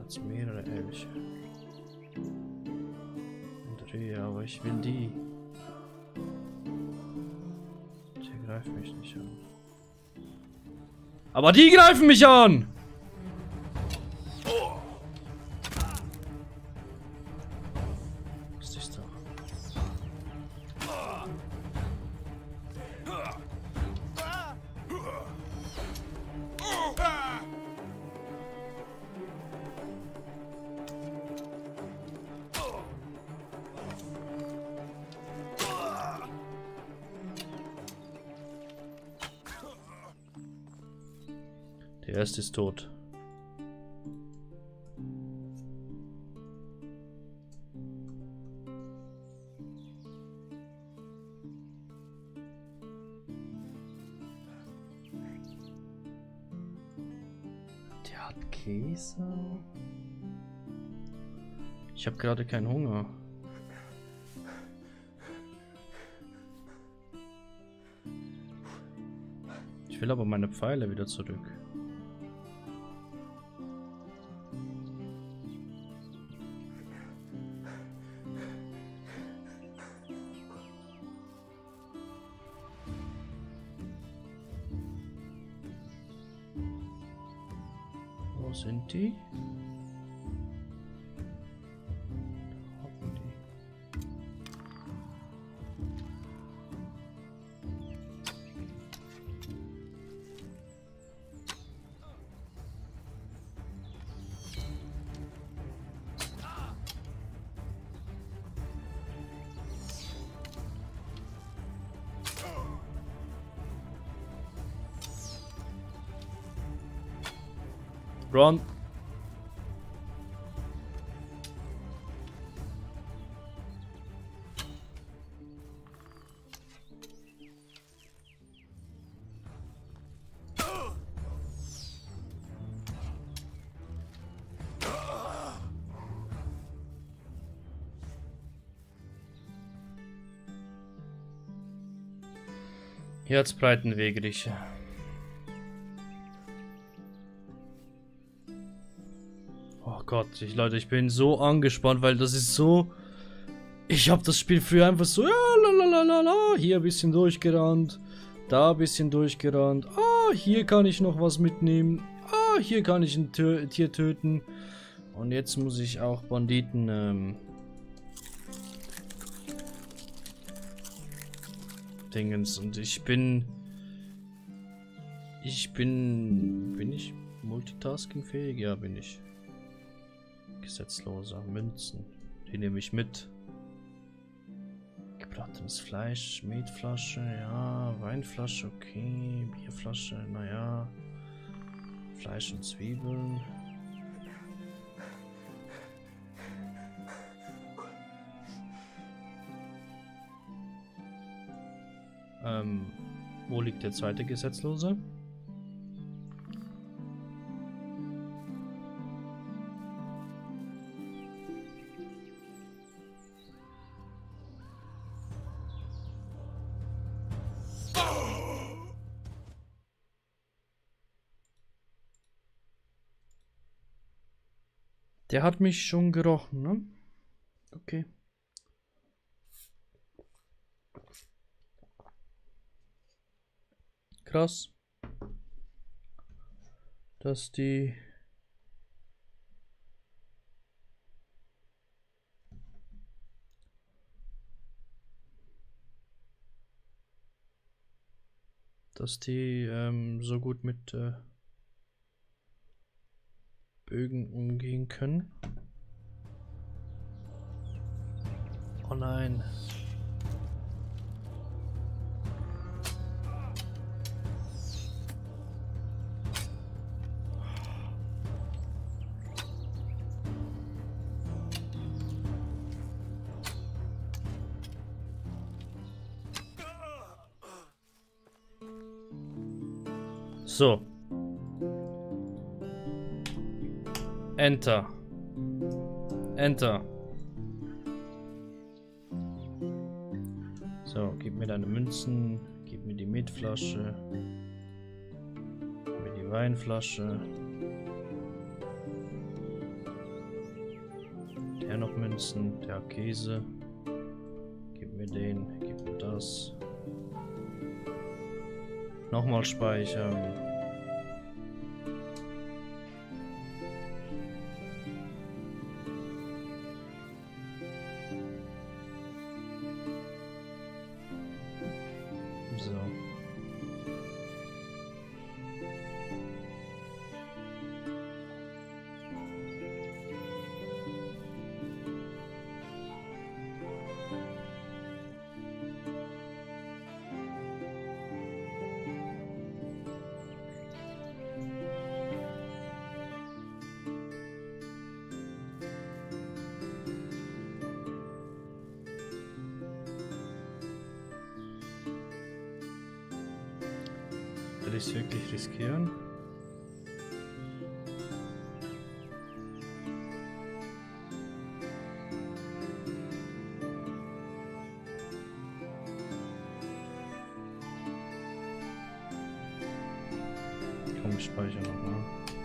jetzt mehrere Elche. Und Rehe, aber ich will die. Der greift mich nicht an. Aber die greifen mich an! Was ist da? Der erste ist tot. Der hat Käse. Ich habe gerade keinen Hunger. Ich will aber meine Pfeile wieder zurück. Wo sind die? Da hocken die. Run! Herzbreitenwegriche. Oh Gott, Leute, ich bin so angespannt, weil das ist so... Ich habe das Spiel früher einfach so... Ja, lalalala, hier ein bisschen durchgerannt. Da ein bisschen durchgerannt. Ah, hier kann ich noch was mitnehmen. Ah, hier kann ich ein Tier töten. Und jetzt muss ich auch Banditen... Dingens. Und ich bin... Bin ich multitaskingfähig? Ja, bin ich. Gesetzloser. Münzen. Die nehme ich mit. Gebratenes Fleisch, Metflasche, ja. Weinflasche, okay. Bierflasche, naja. Fleisch und Zwiebeln. Wo liegt der zweite Gesetzlose? Der hat mich schon gerochen, ne? Okay. Krass. Dass die... so gut mit Bögen umgehen können. Oh nein. So. Enter. Enter. So, gib mir deine Münzen, gib mir die Metflasche, gib mir die Weinflasche. Der noch Münzen. Der hat Käse. Gib mir den. Gib mir das. Nochmal speichern. So. Will ich es wirklich riskieren? Komm, ich speichere nochmal.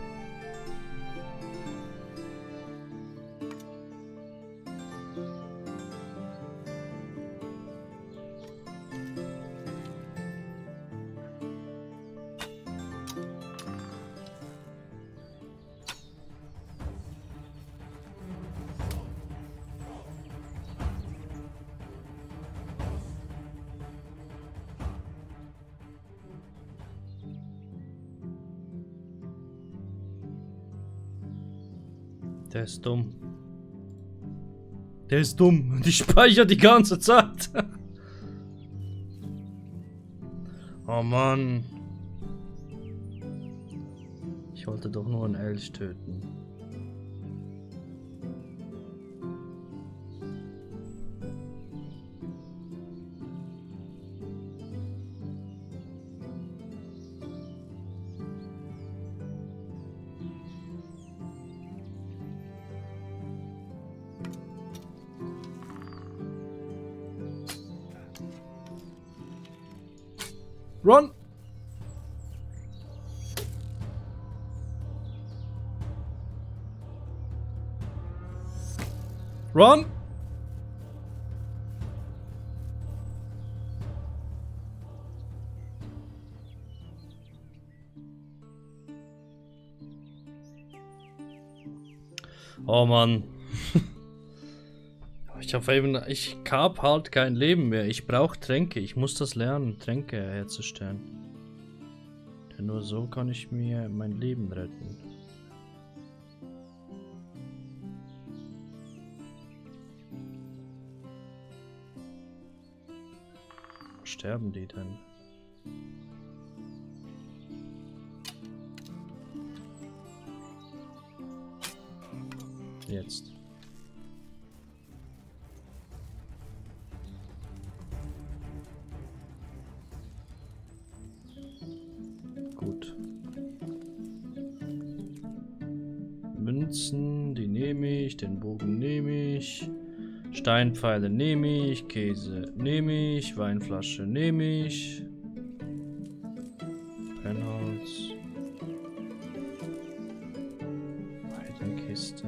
Der ist dumm. Der ist dumm und ich speichere die ganze Zeit. Oh Mann. Ich wollte doch nur einen Elch töten. Run! Run! Oh Mann. Ich hab halt kein Leben mehr. Ich brauche Tränke. Ich muss das lernen, Tränke herzustellen. Denn nur so kann ich mir mein Leben retten. Wo sterben die denn? Jetzt. Gut. Münzen, die nehme ich, den Bogen nehme ich, Steinpfeile nehme ich, Käse nehme ich, Weinflasche nehme ich, Brennholz, Weidenkiste.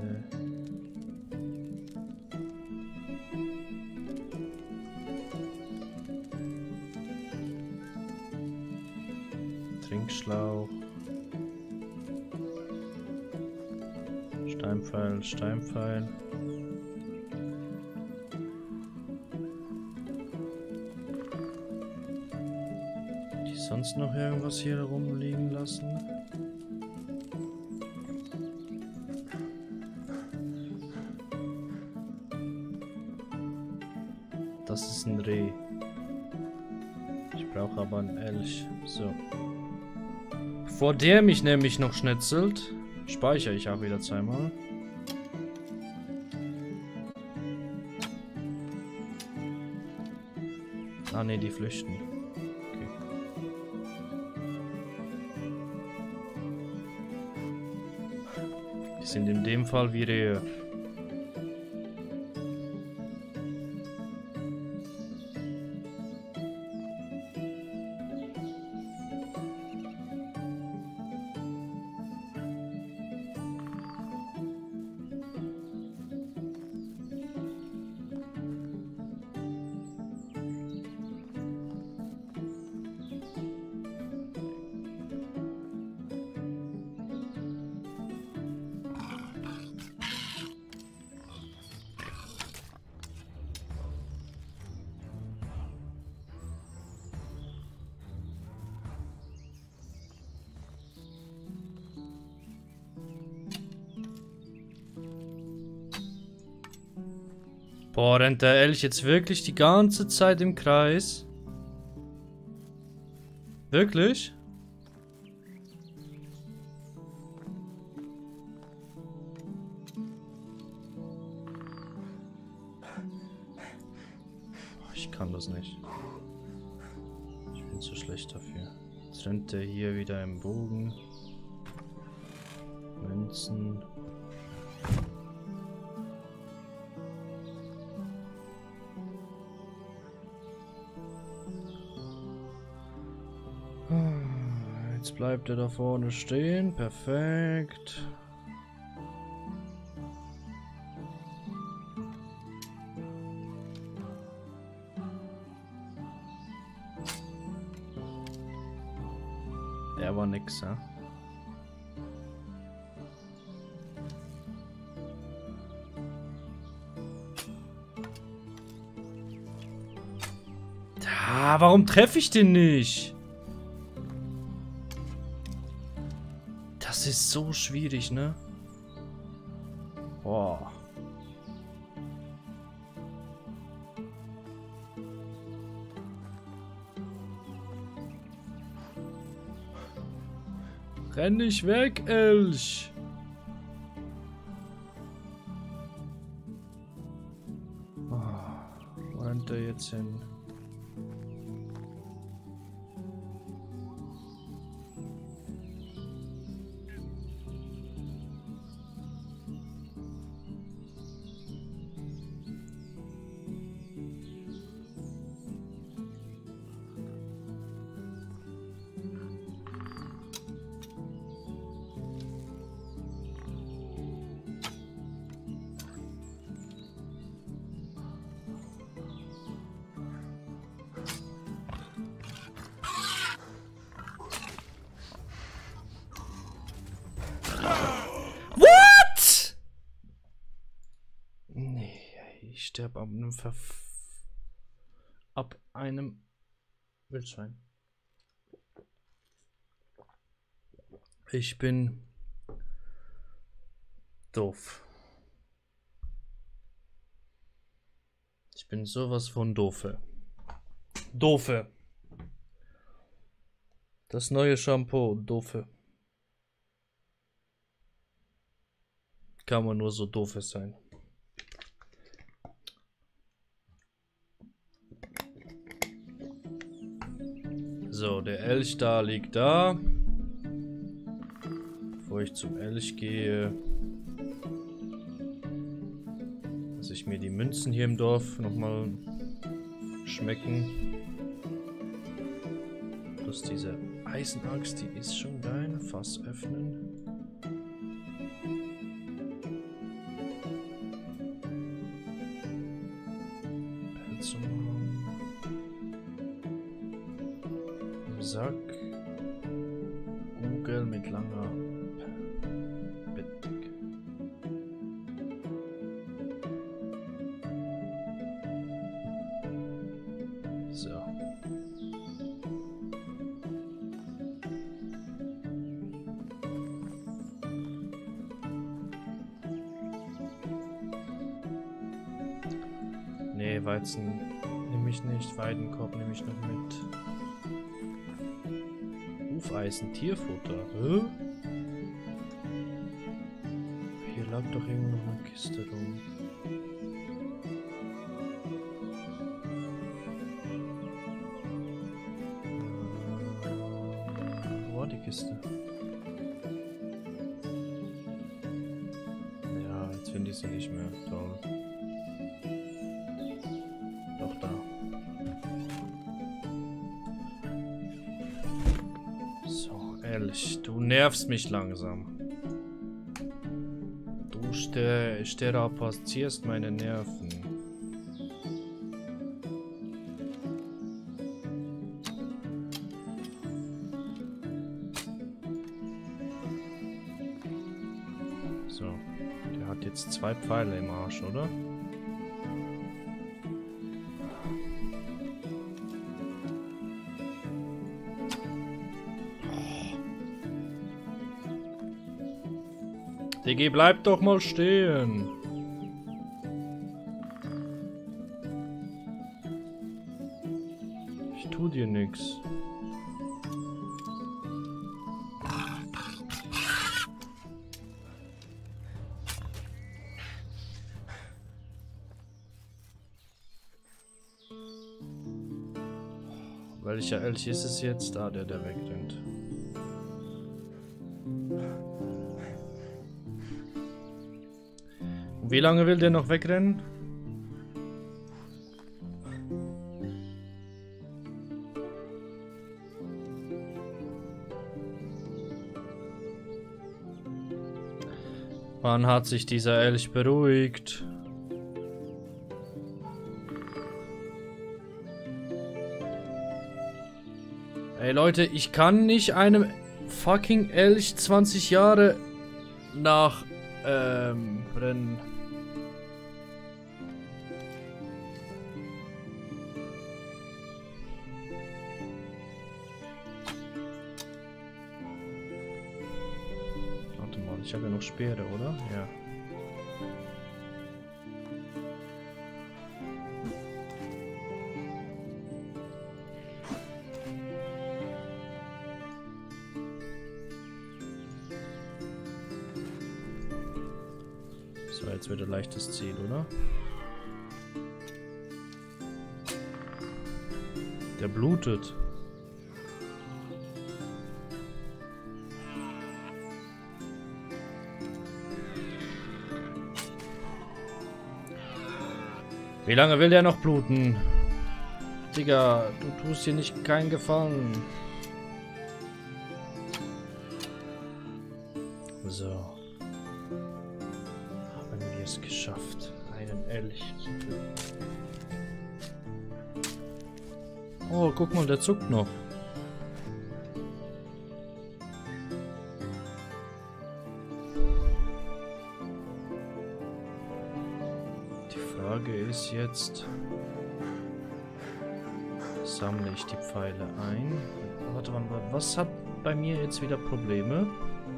Trinkschlauch. Steinpfeil, Steinpfeil. Die sonst noch irgendwas hier rumliegen lassen? Das ist ein Reh. Ich brauche aber einen Elch. So. Bevor der mich nämlich noch schnitzelt, speichere ich auch wieder zweimal. Ah ne, die flüchten. Okay. Die sind in dem Fall wie Rehe. Boah, rennt der Elch jetzt wirklich die ganze Zeit im Kreis? Wirklich? Ich kann das nicht. Ich bin zu schlecht dafür. Jetzt rennt er hier wieder im Bogen. Münzen. Jetzt bleibt er da vorne stehen. Perfekt. Der war nix, ja. Warum treffe ich den nicht? Das ist so schwierig, ne? Boah. Renn nicht weg, Elch! Oh, wo rennt er jetzt hin? Ich sterbe ab einem Wildschwein. Ich bin doof. Ich bin sowas von doofe. Doofe. Das neue Shampoo, doofe. Kann man nur so doofe sein. So, der Elch da liegt da. Bevor ich zum Elch gehe, dass ich mir die Münzen hier im Dorf nochmal schmecken. Plus diese Eisenaxt, die ist schon geil. Fass öffnen. Sack. Kugel mit langer Bettdecke. So. Nee, Weizen nehme ich nicht. Weidenkorb nehme ich noch mit. Hufeisen, Tierfutter. Hä? Hier lag doch irgendwo noch eine Kiste rum. Wo war die Kiste? Ja, jetzt finde ich sie nicht mehr. Toll. Doch da. Elch, du nervst mich langsam. Du sterapazierst meine Nerven. So, der hat jetzt 2 Pfeile im Arsch, oder? Digi, bleib doch mal stehen. nix. Welcher Elch ist es jetzt? Ah, der wegrennt. Und wie lange will der noch wegrennen? Wann hat sich dieser Elch beruhigt? Ey Leute, ich kann nicht einem fucking Elch 20 Jahre nach rennen. Warte mal, ich habe ja noch Speere, oder? Ja. So, jetzt wird ein leichtes Ziel, oder? Der blutet. Wie lange will der noch bluten? Digga, du tust hier nicht keinen Gefallen. So. Haben wir es geschafft, einen Elch zu töten. Oh, guck mal, der zuckt noch. Die Frage ist jetzt, sammle ich die Pfeile ein? Warte mal, was hat bei mir jetzt wieder Probleme?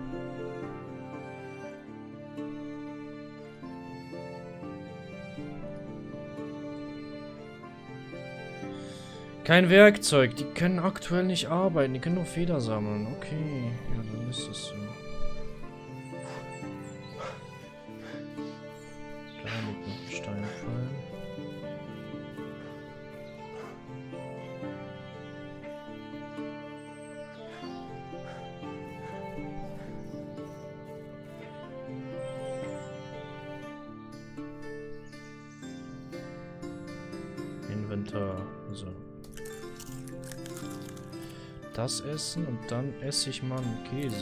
Kein Werkzeug, die können aktuell nicht arbeiten, die können nur Feder sammeln. Okay, ja, dann ist es so. Da liegt noch ein Steinpfeil. Inventar, also das essen und dann esse ich mal einen Käse.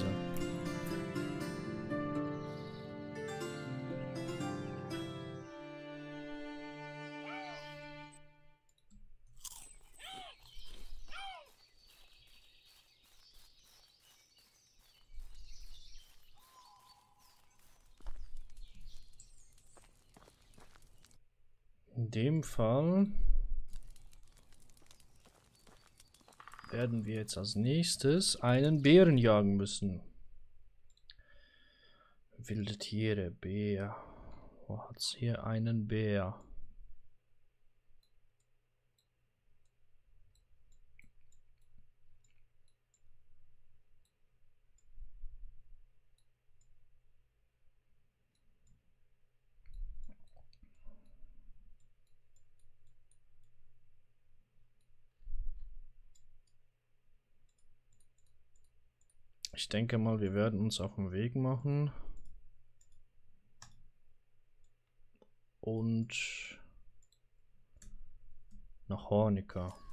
In dem Fall werden wir jetzt als nächstes einen Bären jagen müssen. Wilde Tiere, Bär. Wo hat's hier einen Bär? Ich denke mal, wir werden uns auf den Weg machen. Und nach Hornika.